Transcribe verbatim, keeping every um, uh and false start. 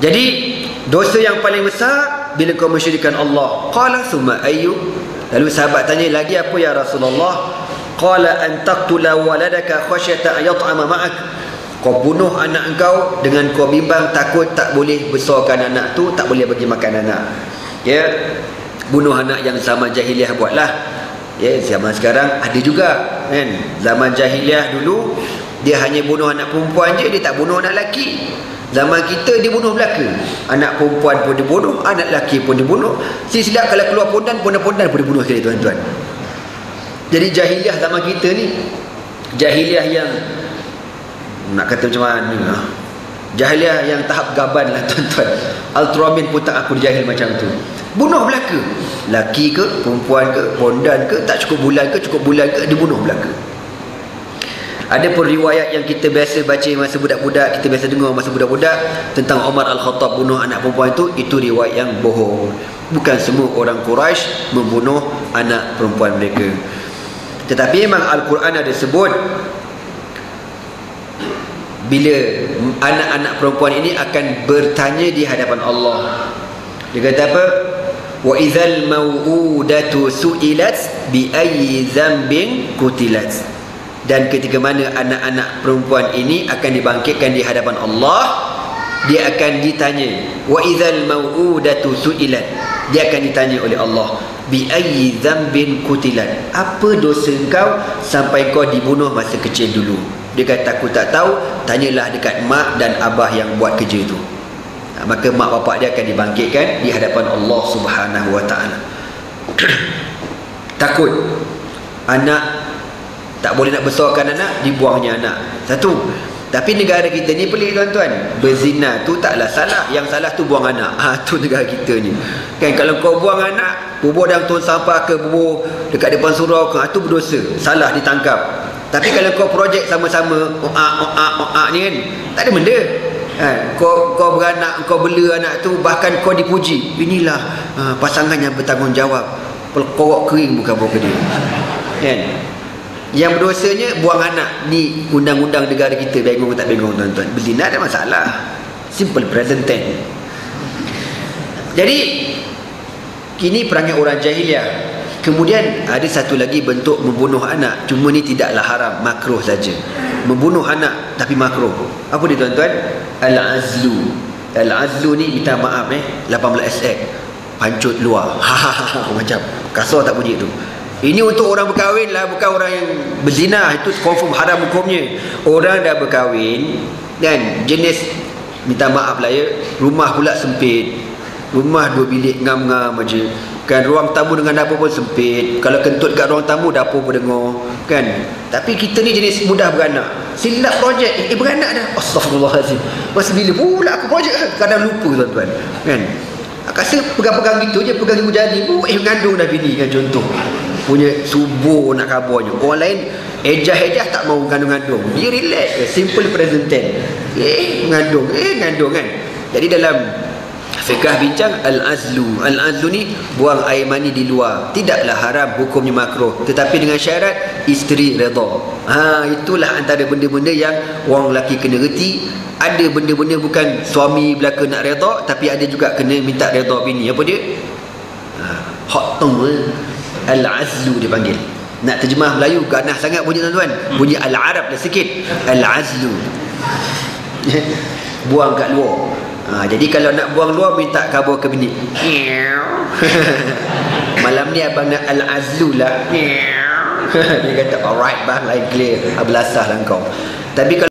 Jadi dosa yang paling besar bila kau mensyirikkan Allah. Qala summa ayyu? Lalu sahabat tanya lagi apa ya Rasulullah? Qala an taqtula waladaka khasyata an yat'ama ma'ak. Kau bunuh anak engkau dengan kau bimbang takut tak boleh besarkan anak tu, tak boleh bagi makan anak. Ya, bunuh anak yang zaman jahiliah buatlah. Ya, zaman sekarang ada juga kan. Zaman jahiliah dulu dia hanya bunuh anak perempuan je, dia tak bunuh anak lelaki. Zaman kita dia bunuh belaka. Anak perempuan pun dibunuh, anak lelaki pun dibunuh. Si silap kalau keluar pondan, pondan-pondan pun dibunuh sekali tuan-tuan. Jadi jahiliah zaman kita ni jahiliah yang nak kata macam mana, jahiliah yang tahap gaban lah tuan-tuan. Ultraman pun tak aku jahil macam tu. Bunuh belaka, laki ke, perempuan ke, pondan ke, tak cukup bulan ke, cukup bulan ke, dibunuh belaka. Ada pun riwayat yang kita biasa baca masa budak-budak, kita biasa dengar masa budak-budak tentang Umar Al-Khattab bunuh anak perempuan itu, itu riwayat yang bohong. Bukan semua orang Quraisy membunuh anak perempuan mereka. Tetapi memang Al-Quran ada sebut bila anak-anak perempuan ini akan bertanya di hadapan Allah. Dia kata apa? Wa idzal mau'udatu su'ilat bi ayyi dzambin qutilat. Dan ketika mana anak-anak perempuan ini akan dibangkitkan di hadapan Allah, dia akan ditanya, wa idzal mau'udatu su'ilat, dia akan ditanya oleh Allah, bi ayyi dzambin qutilat, apa dosa engkau sampai kau dibunuh masa kecil dulu. Dia kata aku tak tahu, tanyalah dekat mak dan abah yang buat kerja tu. Maka mak bapak dia akan dibangkitkan di hadapan Allah Subhanahu wa taala. Takut anak tak boleh nak besarkan anak, dibuangnya anak. Satu. Tapi negara kita ni pelik tuan-tuan. Berzina tu taklah salah, yang salah tu buang anak. Ha, tu negara kita ni. Kan kalau kau buang anak, bubur dalam tong sampah ke bubur dekat depan surau ke, itu berdosa. Salah ditangkap. Tapi kalau kau projek sama-sama, oak oak oak ni kan, tak ada benda. Ha, kau kau beranak, kau bela anak tu, bahkan kau dipuji. Inilah ha, pasangan yang bertanggungjawab. Pelkorok kering bukan bawa ke dia. Kan? Yang berdosanya buang anak. Ni undang-undang negara kita, bengong tak bengong tuan-tuan. Berzina ada masalah. Simple present tense. Jadi ini perangai orang jahiliah. Kemudian ada satu lagi bentuk membunuh anak, cuma ni tidaklah haram, makruh saja. Membunuh anak tapi makruh. Apa dia tuan-tuan? Al-azlu. Al-azlu ni minta maaf eh, lapan belas S X, pancut luar. Ha macam kasar tak bunyi tu. Ini untuk orang berkahwin lah, bukan orang yang berzina. Itu confirm haram hukumnya. Orang dah berkahwin dan jenis, minta maaf lah ya, rumah pula sempit, rumah dua bilik ngam-ngam aja kan, ruang tamu dengan dapur pun sempit. Kalau kentut kat ruang tamu, dapur pun dengar kan. Tapi kita ni jenis mudah beranak, silap projek, eh beranak dah, astagfirullahaladzim, masa bila pula aku projek, kadang lupa tuan-tuan kan. Aku rasa pegang-pegang gitu je, pegang ibu jadi, eh mengandung dah bini kan, contoh punya subuh nak kabarnya. Orang lain ejah-ejah tak mau mengandung-ngandung, dia relax, simple present tense, eh mengandung, eh mengandung kan. Jadi dalam fiqh bincang al-azlu. Al-azlu ni buang air mani di luar. Tidaklah haram, hukumnya makruh, tetapi dengan syarat isteri redha. Ha, itulah antara benda-benda yang orang lelaki kena reti. Ada benda-benda bukan suami belaka nak redha, tapi ada juga kena minta redha bini. Apa dia? Ha, hak tong al-azlu dia panggil. Nak terjemah Melayu ganas sangat bunyi tuan-tuan. Bunyi al-Arab lah sikit. Al-azlu. Buang kat luar. Ha, jadi kalau nak buang luar, minta khabar ke bini. Malam ni abang nak al-azlu lah. Dia kata alright bang, lain clear, belasah lah kau. Tapi kalau